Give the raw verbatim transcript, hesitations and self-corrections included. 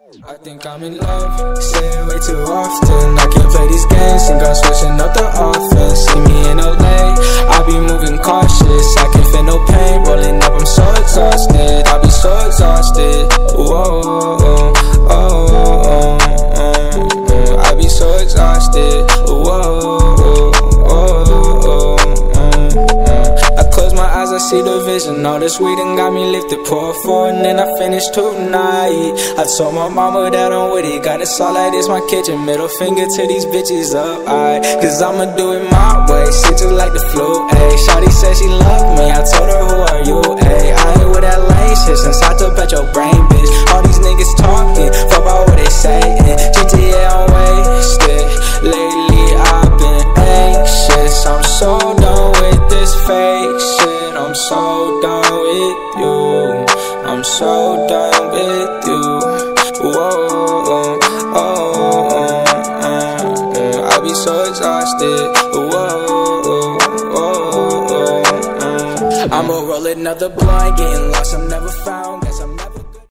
I think I'm in love, say it way too often. I can't play these games, think I'm switching up the offense. See me in L A, I be moving cautious. I can't feel no pain, rolling up, I'm so exhausted. I be so exhausted, whoa, oh, oh, oh, oh, oh. I be so exhausted, whoa, oh, oh, oh, oh. I close my eyes, I see the vision. All this weed and got me lifted, pour four and then I finish tonight. I told my mama that I'm with it, got it all like this my kitchen. Middle finger to these bitches up, aight, cause I'ma do it my way, shit just like the flu, ayy. Shawty said she love me, I told her who are you, ayy. I ain't with that lame shit since I took at your brain, bitch. All these niggas talking, fuck about what they saying. G T A I'm wasted, lately I've been anxious. I'm so done with this fake shit, I'm so done with you, I'm so done with you. Whoa, oh, oh, oh, oh, oh. I be so exhausted. Whoa, oh, oh, oh, oh. I'ma roll another blunt, getting lost, I'm never